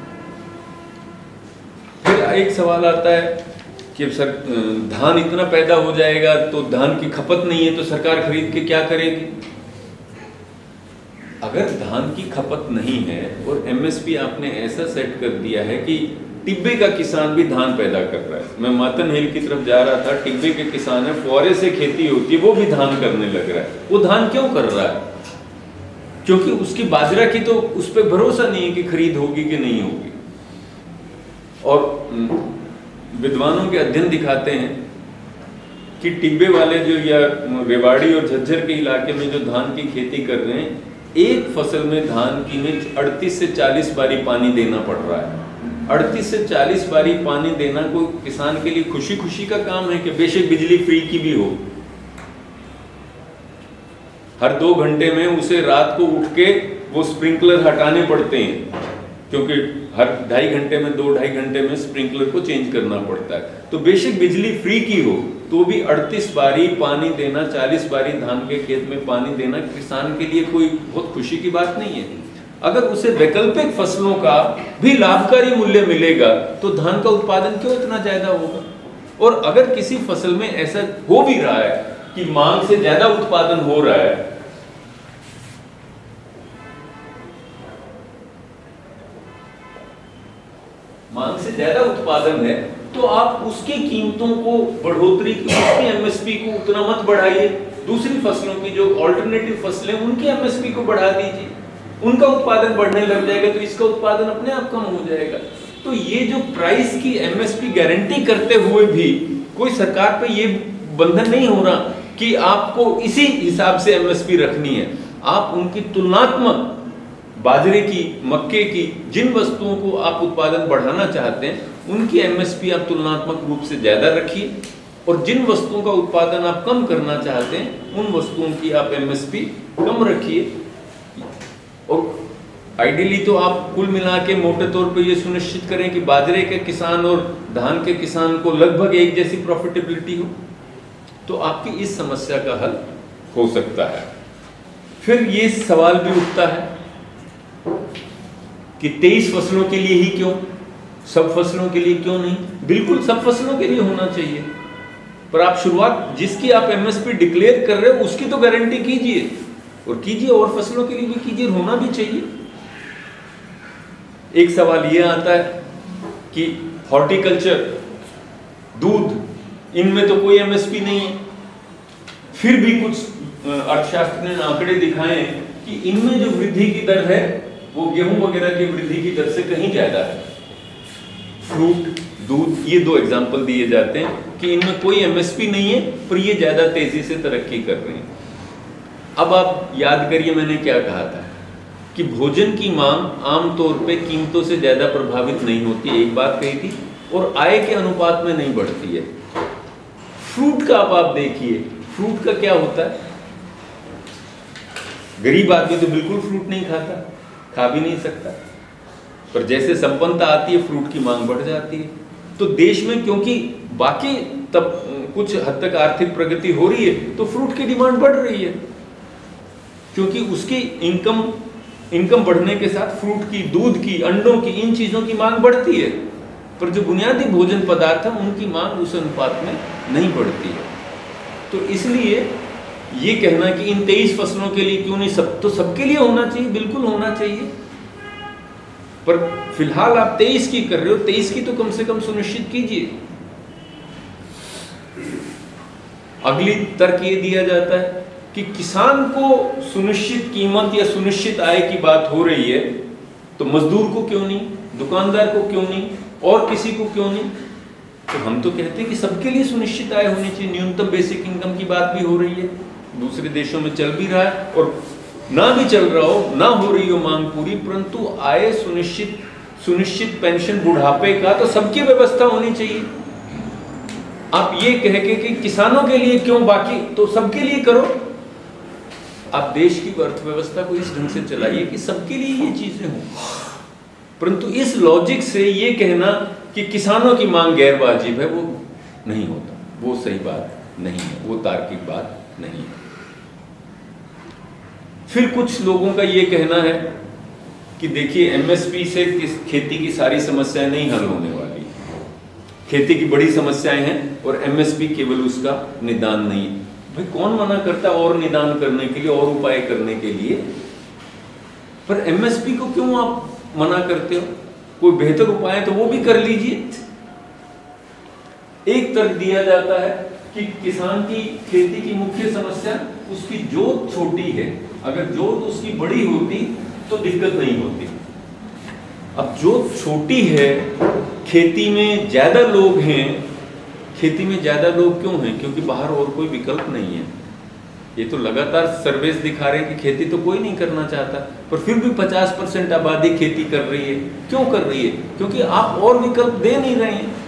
फिर एक सवाल आता है कि सर धान इतना पैदा हो जाएगा तो धान की खपत नहीं है तो सरकार खरीद के क्या करेगी? अगर धान की खपत नहीं है और एमएसपी आपने ऐसा सेट कर दिया है कि टिब्बे का किसान भी धान पैदा कर रहा है, मैं मातन हिल की तरफ जा रहा था, टिब्बे के किसान है, फुआरे से खेती होती है, वो भी धान करने लग रहा है। वो धान क्यों कर रहा है? क्योंकि उसकी बाजरा की तो उस पर भरोसा नहीं है कि खरीद होगी कि नहीं होगी। और विद्वानों के अध्ययन दिखाते हैं कि टिब्बे वाले जो या रेवाड़ी और झज्जर के इलाके में जो धान की खेती कर रहे हैं, एक फसल में धान की में 38 से 40 बारी पानी देना पड़ रहा है। 38 से 40 बारी पानी देना कोई किसान के लिए खुशी खुशी का काम है कि बेशक बिजली फ्री की भी हो, हर 2 घंटे में उसे रात को उठ के वो स्प्रिंकलर हटाने पड़ते हैं, क्योंकि हर 2.5 घंटे में 2-2.5 घंटे में स्प्रिंकलर को चेंज करना पड़ता है। तो बेशक बिजली फ्री की हो तो भी 38 बारी पानी देना, 40 बारी धान के खेत में पानी देना किसान के लिए कोई बहुत खुशी की बात नहीं है। अगर उसे वैकल्पिक फसलों का भी लाभकारी मूल्य मिलेगा तो धान का उत्पादन क्यों इतना ज्यादा होगा? और अगर किसी फसल में ऐसा हो भी रहा है कि मांग से ज्यादा उत्पादन हो रहा है, मांग से ज्यादा उत्पादन है, तो आप उसकी कीमतों को बढ़ोतरी की, उसकी एमएसपी को उतना मत बढ़ाइए, दूसरी फसलों की जो ऑल्टरनेटिव फसलें, उनकी एमएसपी को बढ़ा दीजिए, उनका उत्पादन बढ़ने लग जाएगा तो इसका उत्पादन अपने आप कम हो जाएगा। तो ये जो प्राइस की एमएसपी गारंटी करते हुए भी कोई सरकार पे ये बंधन नहीं हो रहा कि आपको इसी हिसाब से एमएसपी रखनी है। आप उनकी तुलनात्मक बाजरे की, मक्के की, जिन वस्तुओं को आप उत्पादन बढ़ाना चाहते हैं उनकी एमएसपी आप तुलनात्मक रूप से ज्यादा रखिए, और जिन वस्तुओं का उत्पादन आप कम करना चाहते हैं उन वस्तुओं की आप एमएसपी कम रखिए। और आइडियली तो आप कुल मिला के मोटे तौर पे ये सुनिश्चित करें कि बाजरे के किसान और धान के किसान को लगभग एक जैसी प्रॉफिटेबिलिटी हो, तो आपकी इस समस्या का हल हो सकता है। फिर ये सवाल भी उठता है कि 23 फसलों के लिए ही क्यों, सब फसलों के लिए क्यों नहीं? बिल्कुल सब फसलों के लिए होना चाहिए, पर आप शुरुआत जिसकी आप एमएसपी डिक्लेयर कर रहे हो उसकी तो गारंटी कीजिए, और कीजिए और फसलों के लिए भी कीजिए, होना भी चाहिए। एक सवाल यह आता है कि हॉर्टिकल्चर, दूध, इनमें तो कोई एमएसपी नहीं है, फिर भी कुछ अर्थशास्त्री ने आंकड़े दिखाए कि इनमें जो वृद्धि की दर है वो गेहूं वगैरह की वृद्धि की दर से कहीं ज्यादा है। फ्रूट, दूध, ये दो एग्जाम्पल दिए जाते हैं कि इनमें कोई एमएसपी नहीं है पर ये ज्यादा तेजी से तरक्की कर रहे हैं। अब आप याद करिए मैंने क्या कहा था कि भोजन की मांग आमतौर पे कीमतों से ज्यादा प्रभावित नहीं होती, एक बात कही थी, और आय के अनुपात में नहीं बढ़ती है। फ्रूट का आप देखिए, फ्रूट का क्या होता है? गरीब आदमी तो बिल्कुल फ्रूट नहीं खाता, खा भी नहीं सकता, पर जैसे संपन्नता आती है फ्रूट की मांग बढ़ जाती है। तो देश में क्योंकि बाकी तब कुछ हद तक आर्थिक प्रगति हो रही है तो फ्रूट की डिमांड बढ़ रही है, क्योंकि उसकी इनकम बढ़ने के साथ फ्रूट की, दूध की, अंडों की, इन चीजों की मांग बढ़ती है, पर जो बुनियादी भोजन पदार्थ है उनकी मांग उस अनुपात में नहीं बढ़ती है। तो इसलिए ये कहना कि इन 23 फसलों के लिए क्यों नहीं, सब तो सबके लिए होना चाहिए, बिल्कुल होना चाहिए, पर फिलहाल आप 23 की कर रहे हो, 23 की तो कम से कम सुनिश्चित कीजिए। अगली तर्क ये दिया जाता है कि किसान को सुनिश्चित कीमत या सुनिश्चित आय की बात हो रही है तो मजदूर को क्यों नहीं, दुकानदार को क्यों नहीं, और किसी को क्यों नहीं? तो हम तो कहते हैं कि सबके लिए सुनिश्चित आय होनी चाहिए। न्यूनतम बेसिक इनकम की बात भी हो रही है, दूसरे देशों में चल भी रहा है, और ना भी चल रहा हो, ना हो रही हो मांग पूरी, परंतु आय सुनिश्चित पेंशन बुढ़ापे का तो सबकी व्यवस्था होनी चाहिए। आप ये कह के कि किसानों के लिए क्यों, बाकी तो सबके लिए करो। आप देश की अर्थव्यवस्था को इस ढंग से चलाइए कि सबके लिए ये चीजें हों, परंतु इस लॉजिक से ये कहना कि किसानों की मांग गैर वाजिब है, वो नहीं होता, वो सही बात नहीं है, वो तार्किक बात नहीं है। फिर कुछ लोगों का ये कहना है कि देखिए एमएसपी से खेती की सारी समस्याएं नहीं हल होने वाली, खेती की बड़ी समस्याएं हैं और एमएसपी केवल उसका निदान नहीं है। भाई कौन मना करता है और निदान करने के लिए और उपाय करने के लिए, पर एमएसपी को क्यों आप मना करते हो? कोई बेहतर उपाय है तो वो भी कर लीजिए। एक तर्क दिया जाता है कि किसान की खेती की मुख्य समस्या उसकी जोत छोटी है, अगर जोत उसकी बड़ी होती तो दिक्कत नहीं होती। अब जोत छोटी है, खेती में ज्यादा लोग हैं, खेती में ज्यादा लोग क्यों हैं? क्योंकि बाहर और कोई विकल्प नहीं है। ये तो लगातार सर्वेस दिखा रहे हैं कि खेती तो कोई नहीं करना चाहता, पर फिर भी 50% आबादी खेती कर रही है। क्यों कर रही है? क्योंकि आप और विकल्प दे नहीं रहे हैं।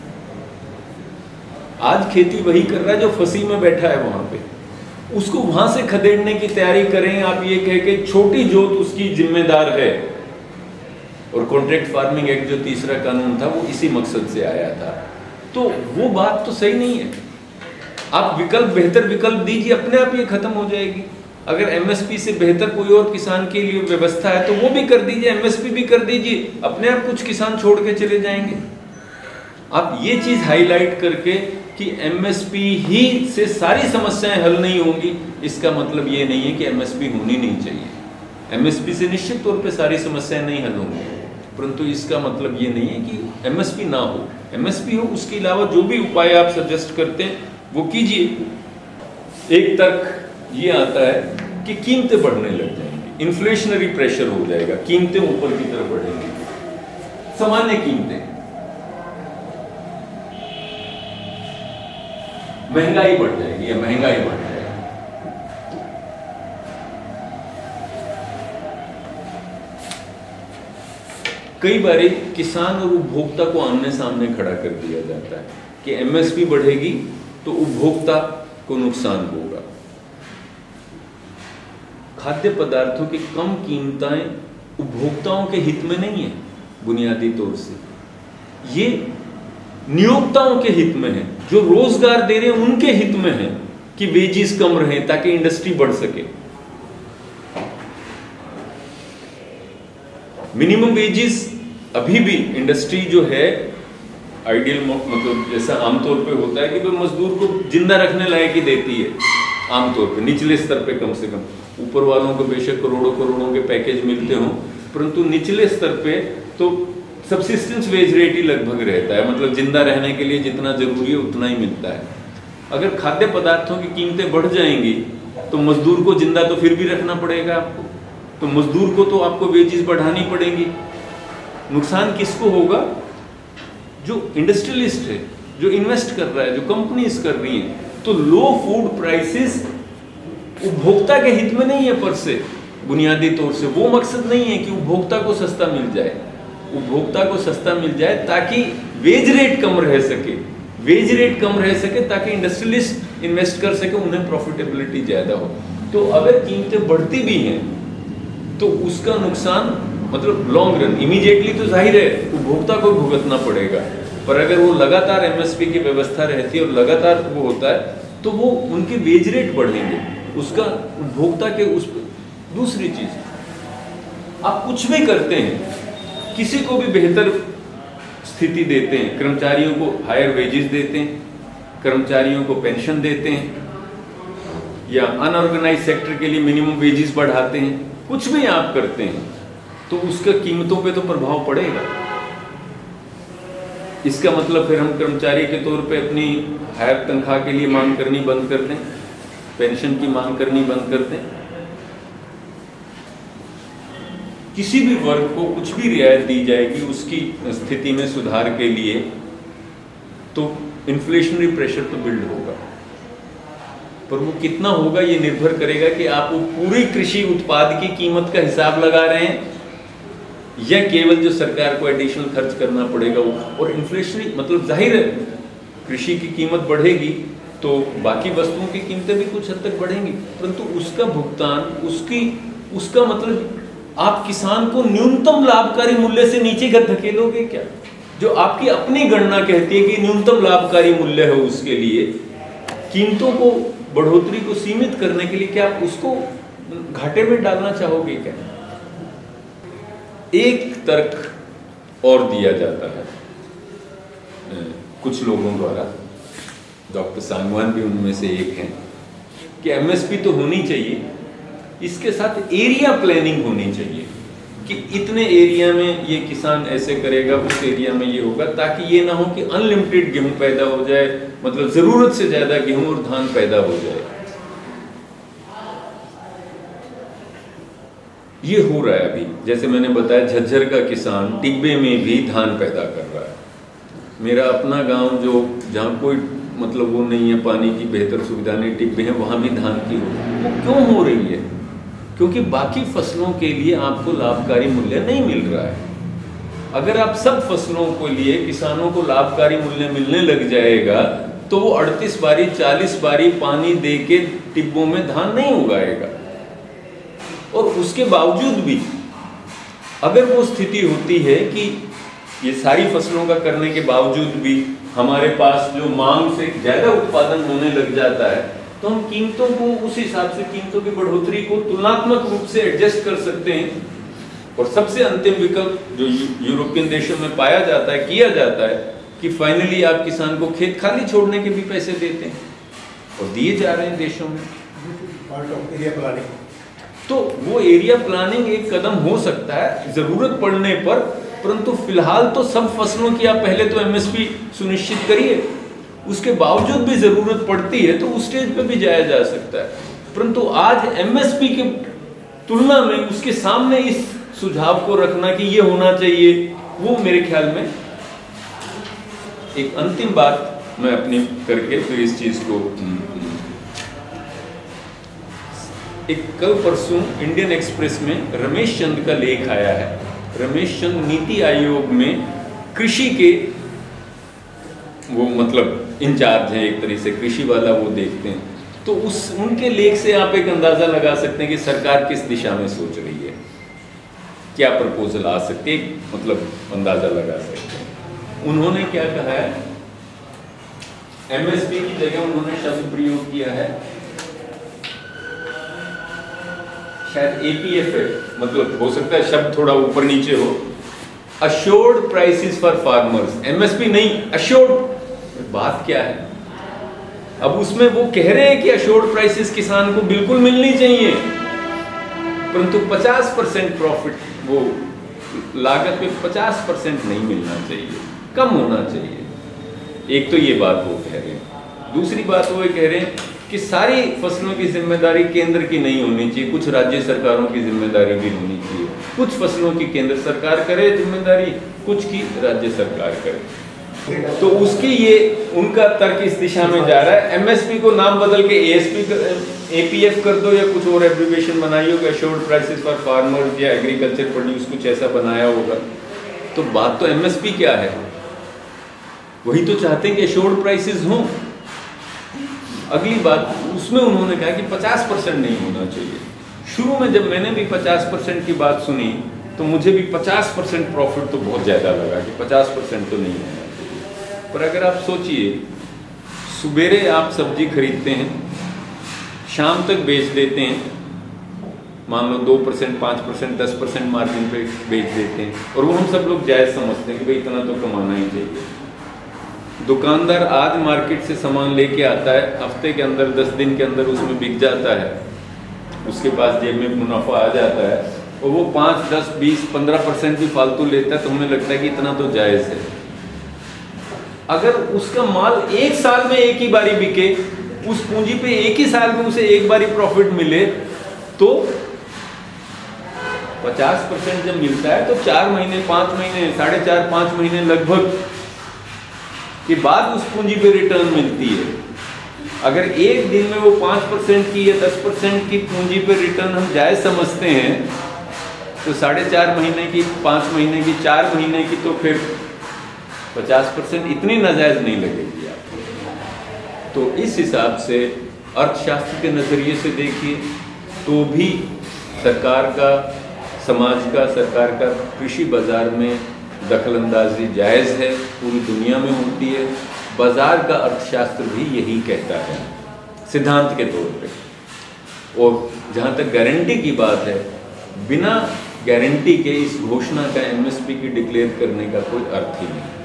आज खेती वही कर रहा है जो फंसी में बैठा है वहां पे, उसको वहां से खदेड़ने की तैयारी करें आप ये कह के छोटी जोत उसकी जिम्मेदार है। और कॉन्ट्रैक्ट फार्मिंग एक्ट जो तीसरा कानून था वो इसी मकसद से आया था, तो वो बात तो सही नहीं है। आप विकल्प, बेहतर विकल्प दीजिए, अपने आप ये खत्म हो जाएगी। अगर एमएसपी से बेहतर कोई और किसान के लिए व्यवस्था है तो वो भी कर दीजिए, एमएसपी भी कर दीजिए, अपने आप कुछ किसान छोड़ के चले जाएंगे। आप ये चीज हाईलाइट करके कि एमएसपी ही से सारी समस्याएं हल नहीं होंगी, इसका मतलब ये नहीं है कि एमएसपी होनी नहीं चाहिए। एमएसपी से निश्चित तौर पे सारी समस्याएं नहीं हल होंगी, परंतु इसका मतलब ये नहीं है कि एमएसपी ना हो। एमएसपी हो, उसके अलावा जो भी उपाय आप सजेस्ट करते हैं वो कीजिए। एक तर्क ये आता है कि कीमतें बढ़ने लग जाएंगी, इन्फ्लेशनरी प्रेशर हो जाएगा, कीमतें ऊपर की तरफ बढ़ेंगी, सामान्य कीमतें, महंगाई बढ़ जाएगी या महंगाई बढ़ जाएगी। कई बार किसान और उपभोक्ता को आमने सामने खड़ा कर दिया जाता है कि एमएसपी बढ़ेगी तो उपभोक्ता को नुकसान होगा। खाद्य पदार्थों की कम कीमतें उपभोक्ताओं के हित में नहीं है, बुनियादी तौर से ये नियोक्ताओं के हित में है, जो रोजगार दे रहे हैं उनके हित में है कि वेजेस कम रहे ताकि इंडस्ट्री बढ़ सके। मिनिमम वेजेस अभी भी इंडस्ट्री जो है आइडियल मतलब जैसा आमतौर पे होता है कि भाई मजदूर को जिंदा रखने लायक ही देती है आमतौर पे, निचले स्तर पे कम से कम। ऊपर वालों को बेशक करोड़ों करोड़ों के पैकेज मिलते हों, परंतु निचले स्तर पे तो सब्सिस्टेंस वेज रेट ही लगभग रहता है, मतलब जिंदा रहने के लिए जितना जरूरी है उतना ही मिलता है। अगर खाद्य पदार्थों की कीमतें बढ़ जाएंगी तो मजदूर को जिंदा तो फिर भी रखना पड़ेगा आपको, तो मजदूर को तो आपको वेजेस बढ़ानी पड़ेंगी। नुकसान किसको होगा? जो इंडस्ट्रियलिस्ट है, जो इन्वेस्ट कर रहा है, जो कंपनीज कर रही हैं। तो लो फूड प्राइसेस उपभोक्ता के हित में नहीं है पर से, बुनियादी तौर से वो मकसद नहीं है कि उपभोक्ता को सस्ता मिल जाए। उपभोक्ता को सस्ता मिल जाए ताकि वेज रेट कम रह सके, वेज रेट कम रह सके ताकि इंडस्ट्रियलिस्ट इन्वेस्ट कर सके, उन्हें प्रॉफिटेबिलिटी ज्यादा हो। तो अगर कीमतें बढ़ती भी हैं तो उसका नुकसान मतलब लॉन्ग रन, इमीडिएटली तो जाहिर है उपभोक्ता को भुगतना पड़ेगा, पर अगर वो लगातार एमएसपी की व्यवस्था रहती है और लगातार वो होता है तो वो उनके वेज रेट बढ़ेंगे, उसका उपभोक्ता के उस। दूसरी चीज, आप कुछ भी करते हैं, किसी को भी बेहतर स्थिति देते हैं, कर्मचारियों को हायर वेजेस देते हैं, कर्मचारियों को पेंशन देते हैं, या अनऑर्गेनाइज सेक्टर के लिए मिनिमम वेजेस बढ़ाते हैं, कुछ भी आप करते हैं तो उसका कीमतों पे तो प्रभाव पड़ेगा। इसका मतलब फिर हम कर्मचारी के तौर पे अपनी हायर तनख्वाह के लिए मांग करनी बंद कर दें, पेंशन की मांग करनी बंद कर दें, किसी भी वर्ग को कुछ भी रियायत दी जाएगी उसकी स्थिति में सुधार के लिए, तो इन्फ्लेशनरी प्रेशर तो बिल्ड होगा, पर वो कितना होगा ये निर्भर करेगा कि आप वो पूरी कृषि उत्पाद की कीमत का हिसाब लगा रहे हैं या केवल जो सरकार को एडिशनल खर्च करना पड़ेगा वो। और इन्फ्लेशनरी मतलब जाहिर है कृषि की कीमत बढ़ेगी तो बाकी वस्तुओं की कीमतें भी कुछ हद तक बढ़ेंगी, परंतु उसका भुगतान उसका मतलब आप किसान को न्यूनतम लाभकारी मूल्य से नीचे धकेलोगे क्या? जो आपकी अपनी गणना कहती है कि न्यूनतम लाभकारी मूल्य है, उसके लिए कीमतों को बढ़ोतरी को सीमित करने के लिए क्या आप उसको घाटे में डालना चाहोगे क्या? एक तर्क और दिया जाता है कुछ लोगों द्वारा, डॉक्टर सांगवान भी उनमें से एक हैं, कि एमएसपी तो होनी चाहिए, इसके साथ एरिया प्लानिंग होनी चाहिए कि इतने एरिया में ये किसान ऐसे करेगा, उस एरिया में ये होगा, ताकि ये ना हो कि अनलिमिटेड गेहूं पैदा हो जाए, मतलब जरूरत से ज्यादा गेहूं और धान पैदा हो जाए। ये हो रहा है अभी, जैसे मैंने बताया झज्जर का किसान टिब्बे में भी धान पैदा कर रहा है। मेरा अपना गांव जो जहाँ कोई मतलब वो नहीं है, पानी की बेहतर सुविधा नहीं, टिब्बे हैं, वहाँ भी धान की वो क्यों हो रही है? क्योंकि बाकी फसलों के लिए आपको लाभकारी मूल्य नहीं मिल रहा है। अगर आप सब फसलों के लिए किसानों को लाभकारी मूल्य मिलने लग जाएगा तो वो 38 बारी 40 बारी पानी दे के टिब्बों में धान नहीं उगाएगा। और उसके बावजूद भी अगर वो स्थिति होती है कि ये सारी फसलों का करने के बावजूद भी हमारे पास जो मांग से ज्यादा उत्पादन होने लग जाता है, तो हम कीमतों को उस हिसाब से कीमतों की बढ़ोतरी को तुलनात्मक रूप से एडजस्ट कर सकते हैं। और सबसे अंतिम विकल्प जो यूरोपियन देशों में पाया जाता है, किया जाता है, कि फाइनली आप किसान को खेत खाली छोड़ने के भी पैसे देते हैं और दिए जा रहे हैं देशों में। एरिया प्लानिंग, तो वो एरिया प्लानिंग एक कदम हो सकता है जरूरत पड़ने पर, परंतु फिलहाल तो सब फसलों की आप पहले तो एमएसपी सुनिश्चित करिए, उसके बावजूद भी जरूरत पड़ती है तो उस स्टेज पे भी जाया जा सकता है। परंतु आज एमएसपी के तुलना में उसके सामने इस सुझाव को रखना कि ये होना चाहिए, वो मेरे ख्याल में एक अंतिम बात मैं अपनी करके फिर इस चीज को एक कल परसों इंडियन एक्सप्रेस में रमेश चंद का लेख आया है। रमेश चंद नीति आयोग में कृषि के वो मतलब इंचार्ज हैं, एक तरीके से कृषि वाला वो देखते हैं। तो उनके लेख से आप एक अंदाजा लगा सकते हैं कि सरकार किस दिशा में सोच रही है, क्या प्रपोजल आ सकती है, मतलब अंदाजा लगा सकते हैं। उन्होंने क्या कहा है, एमएसपी की जगह उन्होंने शब्द प्रयोग किया है शायद एपीएफए, मतलब हो सकता है शब्द थोड़ा ऊपर नीचे हो, assured prices for farmers. MSP नहीं, अश्योर्ड। बात क्या है, अब उसमें वो कह रहे हैं कि अश्योर्ड प्राइसेस किसान को बिल्कुल मिलनी चाहिए, परंतु 50% प्रॉफिट, वो लागत पे 50% नहीं मिलना चाहिए, कम होना चाहिए। एक तो ये बात वो कह रहे हैं। दूसरी बात वो कह रहे हैं कि सारी फसलों की जिम्मेदारी केंद्र की नहीं होनी चाहिए, कुछ राज्य सरकारों की जिम्मेदारी भी होनी चाहिए। कुछ फसलों की केंद्र सरकार करे जिम्मेदारी, कुछ की राज्य सरकार करे। तो उसकी ये उनका तर्क इस दिशा में जा रहा है। एमएसपी को नाम बदल के एपीएफ कर दो या कुछ और एब्रिविएशन बनाई होगा, अश्योर्ड प्राइसेस फॉर फार्मर्स या एग्रीकल्चर प्रोड्यूस, कुछ ऐसा बनाया होगा। तो बात तो एमएसपी क्या है, वही तो चाहते हैं कि अश्योर्ड प्राइसेस हों। अगली बात उसमें उन्होंने कहा कि 50% नहीं होना चाहिए। शुरू में जब मैंने भी 50% की बात सुनी तो मुझे भी 50% प्रॉफिट तो बहुत ज़्यादा लगा कि 50% तो नहीं होना चाहिए। पर अगर आप सोचिए, सुबेरे आप सब्जी खरीदते हैं, शाम तक बेच देते हैं, मान लो 2%, 5%, 10% मार्जिन पे बेच देते हैं, और वो हम सब लोग जायज़ समझते हैं कि भाई इतना तो कमाना ही चाहिए। दुकानदार आज मार्केट से सामान लेके आता है, हफ्ते के अंदर 10 दिन के अंदर उसमें बिक जाता है, उसके पास जेब में मुनाफा आ जाता है, और वो 5, 10, 20, 15% भी फालतू लेता है, तो हमें लगता है कि इतना तो जायज़ है। अगर उसका माल एक साल में एक ही बारी बिके, उस पूंजी पे एक ही साल में उसे एक बारी प्रॉफिट मिले, तो 50% जब मिलता है तो 4 महीने, 5 महीने, 4.5, 5 महीने लगभग के बाद उस पूंजी पे रिटर्न मिलती है। अगर एक दिन में वो 5% की या 10% की पूंजी पे रिटर्न हम जायज़ समझते हैं, तो 4.5 महीने की, 5 महीने की, 4 महीने की, तो फिर 50% इतनी नाजायज़ नहीं लगेगी आपको। तो इस हिसाब से अर्थशास्त्र के नज़रिए से देखिए तो भी सरकार का, समाज का, सरकार का कृषि बाजार में दखलंदाजी जायज़ है, पूरी दुनिया में होती है। बाजार का अर्थशास्त्र भी यही कहता है सिद्धांत के तौर पे। और जहाँ तक गारंटी की बात है, बिना गारंटी के इस घोषणा का एमएसपी की डिक्लेयर करने का कोई अर्थ ही नहीं।